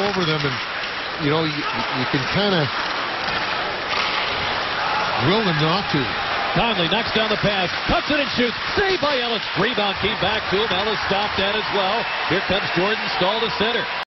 over them, and you can kind of will them not to. Conley knocks down the pass, cuts it and shoots. Saved by Ellis. Rebound came back to him. Ellis stopped that as well. Here comes Jordan Staal to center.